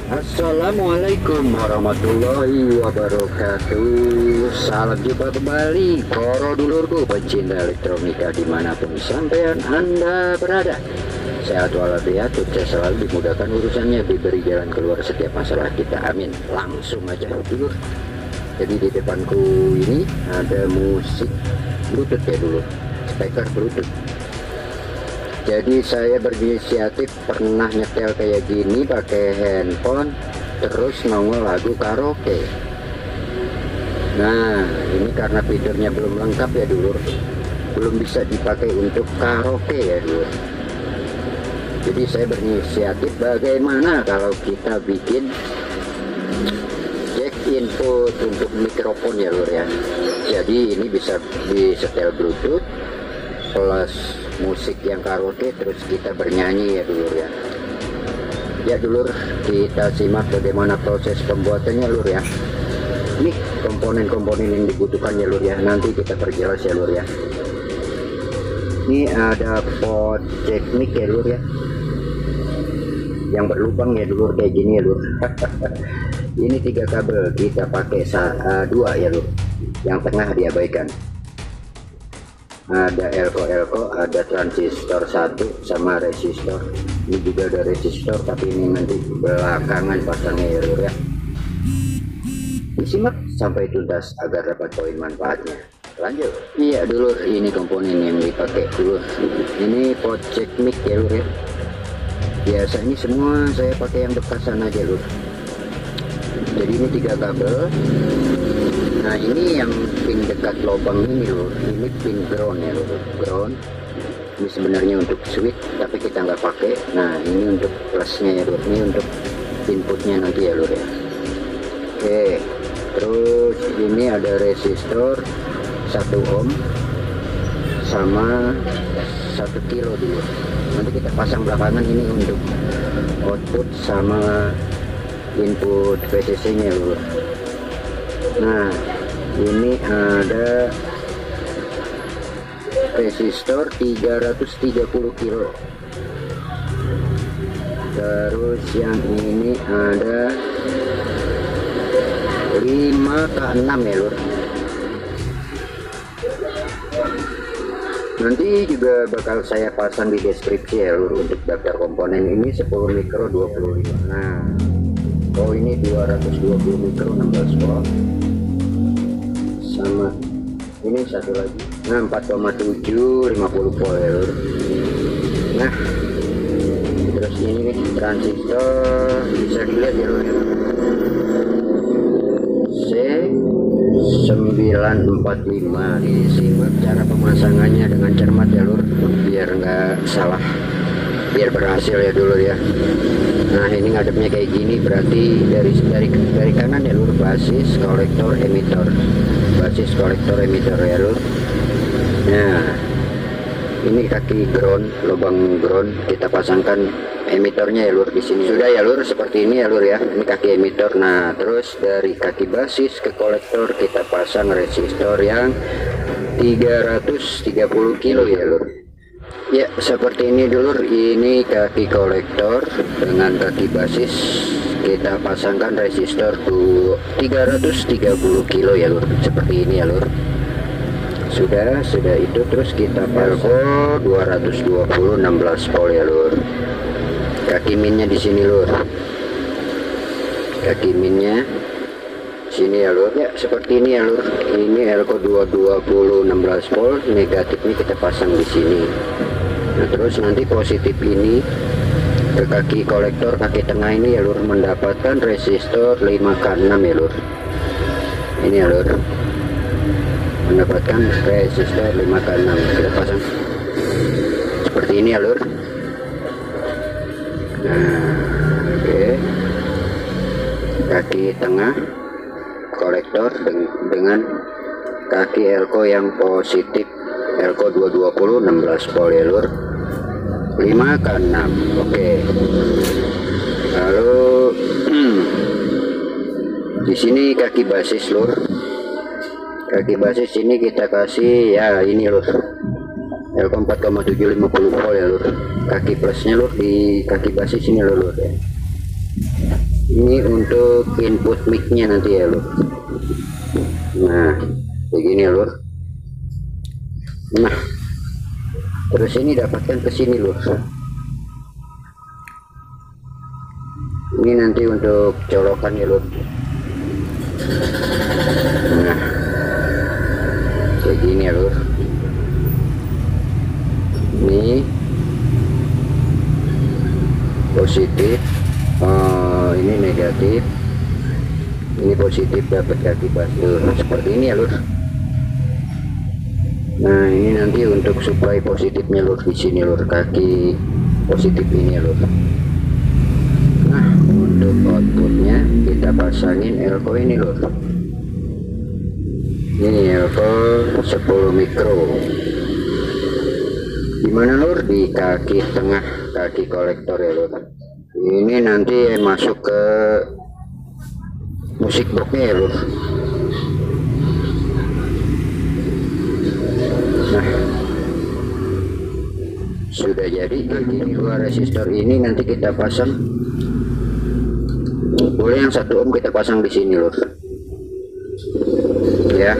Assalamualaikum warahmatullahi wabarakatuh. Salam jumpa kembali para dulurku pecinta elektronika dimanapun sampean Anda berada. Sehat walafiat, sukses selalu, dimudahkan urusannya, diberi jalan keluar setiap masalah kita, amin. Langsung aja dulur. Jadi di depanku ini ada musik Bluetooth ya dulur, speaker Bluetooth. Jadi saya berinisiatif pernah nyetel kayak gini pakai handphone, terus nongol lagu karaoke. Nah ini karena fiturnya belum lengkap ya dulur, belum bisa dipakai untuk karaoke ya dulur. Jadi saya berinisiatif bagaimana kalau kita bikin jack input untuk mikrofon ya dulur ya. Jadi ini bisa disetel Bluetooth plus musik yang karaoke, terus kita bernyanyi ya dulur ya. Ya dulur, kita simak bagaimana proses pembuatannya lur ya. Nih komponen-komponen yang dibutuhkan ya lur ya, nanti kita perjelas ya lur ya. Ini ada pot jack mic ya lur ya, yang berlubang ya dulur, kayak gini ya lur. Ini 3 kabel, kita pakai 2 ya lur, yang tengah diabaikan. Ada elko, ada transistor 1 sama resistor. Ini juga ada resistor, tapi ini nanti belakangan pasangnya ya lur ya. Disimak sampai tuntas agar dapat poin manfaatnya. Lanjut. Iya dulur, ini komponen yang dipakai dulur. Ini pot jack mic ya lur ya. Biasanya semua saya pakai yang bekasan aja lur. Jadi ini 3 kabel. Nah ini yang pin dekat lubang ini lur, ini pin ground ya lur, ground. Ini sebenarnya untuk switch tapi kita nggak pakai. Nah ini untuk plusnya ya lur, ini untuk inputnya nanti ya lur ya. Oke, terus ini ada resistor 1 ohm sama 1 kilo dulu. Nanti kita pasang belakangan ini untuk output sama input VCC nya lur. Nah ini ada resistor 330 kilo. Terus yang ini ada 5K6 ya lur. Nanti juga bakal saya pasang di deskripsi ya lur untuk daftar komponen. Ini 10 mikro 25. Nah oh ini 220 mikro 16 volt sama ini satu lagi. Nah 4,7 50 volt ya lur. Nah terus ini nih transistor, bisa dilihat ya lur, C945. Disimak cara pemasangannya dengan cermat ya lur, biar nggak salah, biar berhasil ya dulu ya. Nah ini ngadepnya kayak gini, berarti dari kanan ya lur, basis kolektor emitor, basis kolektor emitor ya lur. Nah ini kaki ground, lubang ground, kita pasangkan emitornya ya lur di sini. Sudah ya lur, seperti ini ya lur ya, ini kaki emitor. Nah terus dari kaki basis ke kolektor kita pasang resistor yang 330 kilo ya lur. Ya seperti ini dulur, ini kaki kolektor dengan kaki basis, kita pasangkan resistor 330 kilo ya lur, seperti ini ya lur. Sudah itu, terus kita pasang 220 16 volt ya lur. Kaki minnya di sini lur, kaki minnya sini ya lur ya, seperti ini ya lur. Ini elko 220 16 volt, negatifnya kita pasang di sini. Nah terus nanti positif ini ke kaki kolektor, kaki tengah ini ya lur, mendapatkan resistor 5K6 ya lur. Ini ya lur, mendapatkan resistor 5K6, kita pasang seperti ini ya lur. Nah oke, kaki tengah kolektor dengan kaki elko yang positif, elko 220 16 volt ya lur, 5K6. Oke. Lalu di sini kaki basis lur, kaki basis ini kita kasih ya ini lur, elko 4,7 50 volt ya lur. Kaki plusnya lur di kaki basis ini lur ya. Ini untuk input mic-nya nanti ya lur. Nah begini ya lur. Nah terus ini dapatkan ke sini lur. Ini nanti untuk colokan ya lur. Nah begini ya lur. Ini positif, ini negatif, ini positif, dapat kaki batu seperti ini ya lur. Nah ini nanti untuk supply positifnya lur, di sini lur, kaki positif ini ya lur. Nah untuk outputnya kita pasangin elko ini lur. Ini elko 10 mikro. Dimana lur? Di kaki tengah, kaki kolektor ya lur. Ini nanti masuk ke musik boxnya ya lur. Nah sudah jadi. Ini dua resistor ini nanti kita pasang, boleh yang 1 ohm kita pasang di sini lur ya.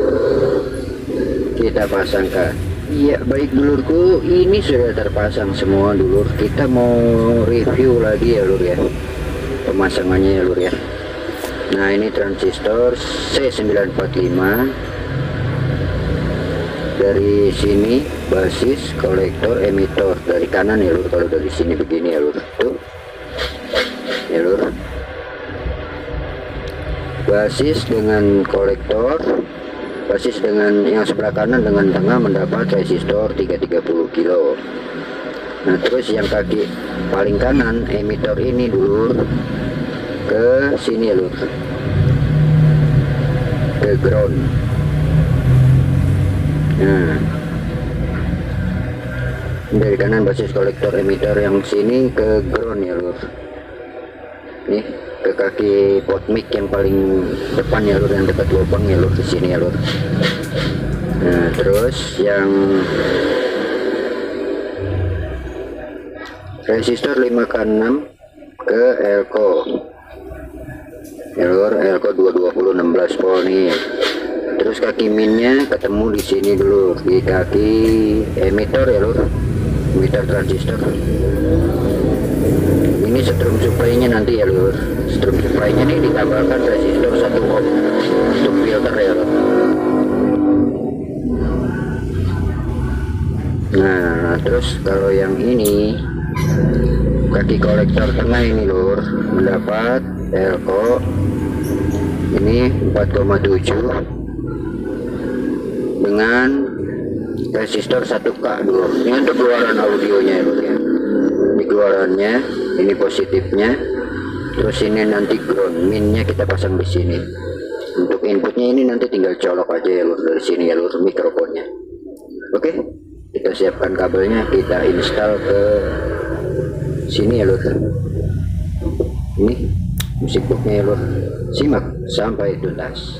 Kita pasangkan. Iya baik dulurku, ini sudah terpasang semua dulur. Kita mau review lagi ya lur ya, pemasangannya ya lur ya. Nah ini transistor C945, dari sini basis, kolektor, emitor dari kanan ya lur. Kalau dari sini begini ya lur, tuh ya lur, basis dengan kolektor, basis dengan yang sebelah kanan dengan tengah mendapat resistor 330 kilo. Nah terus yang kaki paling kanan emitor ini dulu ke sini ya lur, ke ground. Nah dari kanan basis, kolektor, emitor yang sini ke ground ya lur. Nih ke kaki pot mic yang paling depan ya lur, yang dekat lubang ya lur, di sini ya lur. Nah terus yang resistor 5 ke 6 ke elko ya lur, elko 220 16 volt nih. Terus kaki minnya ketemu di sini dulu, di kaki emitor ya lur, emitor transistor. Ini strom supply-nya nanti ya lur. Strom supply-nya nih ditambahkan resistor 1 ohm untuk filter ya lur. Nah terus kalau yang ini kaki kolektor tengah ini lur, mendapat elko ini 4,7 dengan resistor 1K dulu. Ini untuk keluaran audionya ya lur ya. Ini keluarannya, ini positifnya. Terus ini nanti ground, minnya kita pasang di sini. Untuk inputnya ini nanti tinggal colok aja ya lur, dari sini ya lur, mikrofonnya. Oke, kita siapkan kabelnya, kita install ke sini ya lur. Ini musik boxnya ya lur, simak sampai tuntas.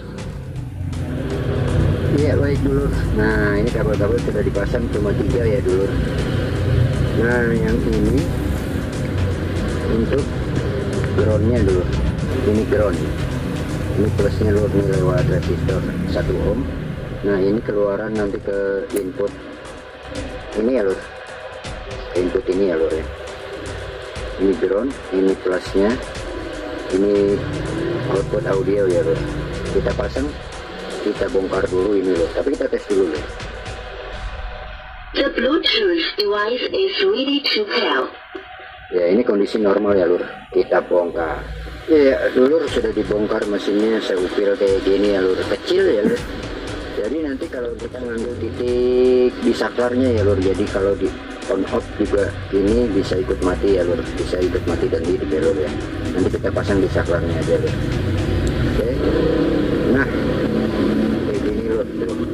Iya baik dulur. Nah ini kabel-kabel sudah dipasang, cuma 3 ya dulur. Nah yang ini untuk groundnya dulu, ini ground, ini plusnya lur, ini lewat resistor 1 ohm. Nah ini keluaran nanti ke input ini ya lur, input ini ya lur ya. Ini ground, ini plusnya, ini output audio ya lur. Kita pasang, kita bongkar dulu ini loh, tapi kita tes dulu loh. The Bluetooth device is ready to pair. Ya ini kondisi normal ya lur, kita bongkar. Ya dulur sudah dibongkar mesinnya, seupil kayak gini ya lur, kecil ya lur. Jadi nanti kalau kita ngambil titik di saklarnya ya lur, jadi kalau di on off juga ini bisa ikut mati ya lur, bisa ikut mati dan hidup ya lur ya. Nanti kita pasang di saklarnya aja lur. Oke, nah kayak gini lur.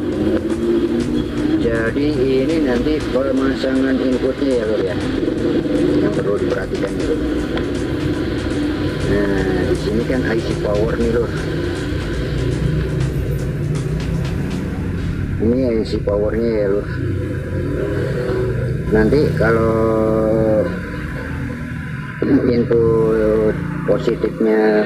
Jadi ini nanti pemasangan inputnya ya lur ya, yang perlu diperhatikan dulu. Nah di sini kan IC power nih lur. Ini IC powernya ya lur. Nanti kalau input positifnya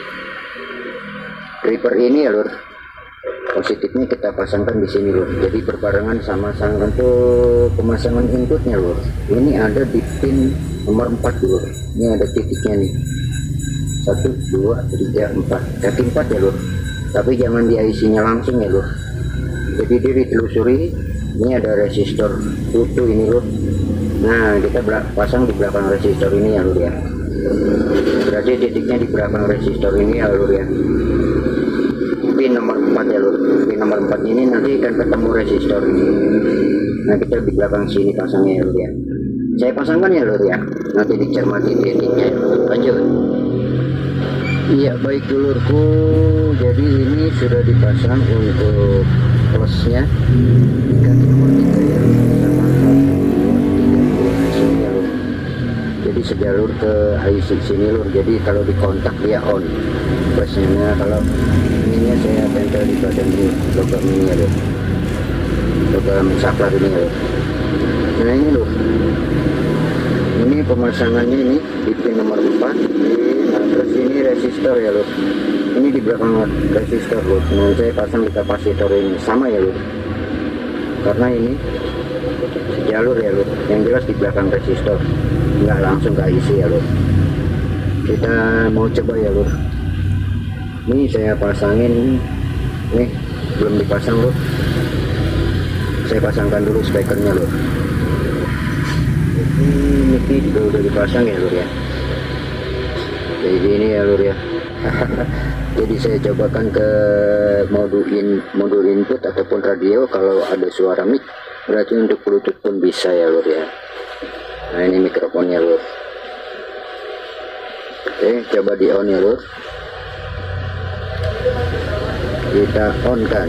Reaper ini ya lur, positifnya kita pasangkan di sini lur, jadi berbarengan sama sangan tuh pemasangan inputnya lur. Ini ada di pin nomor 4 lur, ini ada titiknya nih, 1 2 3 4 kaki 4 ya lur, tapi jangan di IC nya langsung ya lur, jadi dia ditelusuri. Ini ada resistor utuh ini lur, nah kita pasang di belakang resistor ini ya lur ya, berarti titiknya di belakang resistor ini ya lur ya, pin nomor 4 ya lur. Pin nomor 4 ini nanti akan ketemu resistor ini, nah kita di belakang sini pasangnya ya lur ya, saya pasangkan ya lur ya, nanti dicermati titiknya. Lanjut. Iya baik dulurku, jadi ini sudah dipasang untuk plusnya kaki nomor 3 ya, sama 1 2 3 sini ya lur, jadi sejalur ke IC sini lur, jadi kalau dikontak dia on plusnya. Kalau ininya saya tempel di badan ini, logam ini ya lur, logam saklar ini ya lur. Nah ini lur, ini pemasangannya ini di pin nomor 4, nah terus ini resistor ya lur, ini di belakang resistor lur. Nah saya pasang di kapasitor ini sama ya lur, karena ini jalur ya lur, yang jelas di belakang resistor, nggak langsung ke IC ya lur. Kita mau coba ya lur, ini saya pasangin nih, belum dipasang lur, saya pasangkan dulu spekernya lur. Ini juga udah dipasang ya lur ya, jadi ini ya lur ya. Jadi saya cobakan ke modul input ataupun radio, kalau ada suara mic berarti untuk Bluetooth pun bisa ya lur ya. Nah ini mikrofonnya lur, oke coba di on ya lur, kita on kan.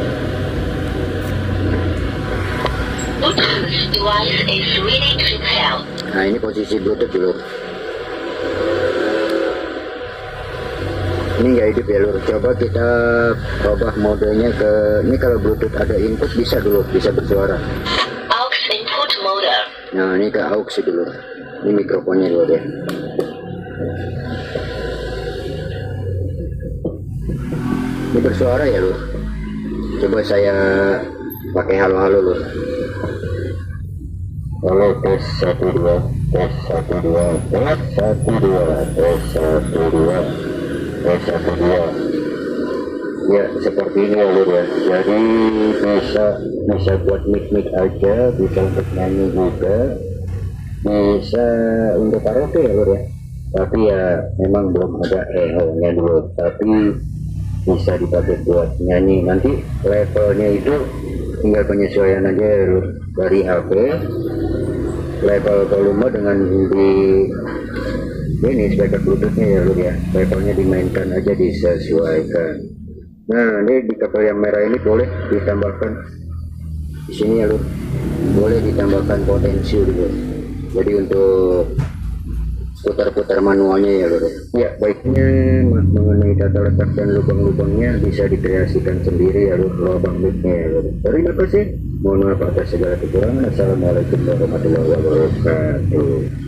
Bluetooth device is ready to pair. Nah ini posisi Bluetooth dulu, ini nggak hidup ya lur. Coba kita ubah modenya ke ini, kalau Bluetooth ada input bisa dulu, bisa bersuara. Aux input mode. Nah ini ke aux dulu, ini mikrofonnya dulu ya. Ini bersuara ya lur, coba saya pakai halo-halo lur. Halo tes 1 2 tes 1 2 tes 1 2 tes 1 2 tes 1 2 ya seperti ini ya lur ya. Jadi bisa buat mic aja, bisa untuk nyanyi juga, bisa untuk karaoke ya lur ya, tapi ya memang belum ada eho-nya dulu, tapi bisa dipakai buat nyanyi. Nanti levelnya itu tinggal penyesuaian aja ya lur, dari HP level volume dengan di ini speaker bluetoothnya ya lur ya, levelnya dimainkan aja, disesuaikan. Nah ini di kabel yang merah ini boleh ditambahkan di sini ya lur, boleh ditambahkan potensi dulu, jadi untuk putar-putar manualnya ya lur ya. Baiknya mengenai tata letak dan lubang-lubangnya bisa dikreasikan sendiri ya lur, lubang mic-nya ya lur. Terima kasih, mohon maaf atas segala kekurangan. Assalamualaikum warahmatullahi wabarakatuh.